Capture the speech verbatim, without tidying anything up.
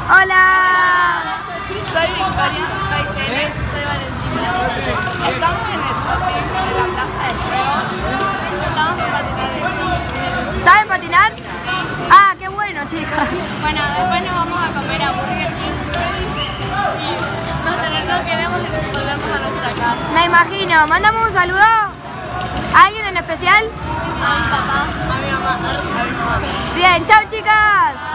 Hola. Soy Victoria. Soy Cele. Soy Valentina. Estamos en el shopping de la Plaza de Juegos. Estamos por patinar. ¿Saben patinar? Sí. Ah, qué bueno, chicas. Bueno, después nos vamos a comer a Burger King y nos, tenemos, no queremos volvernos a nuestra casa. Me imagino. ¿Mandamos un saludo a alguien en especial? A mi papá, a mi mamá, a mi mamá. Bien, chao chicas.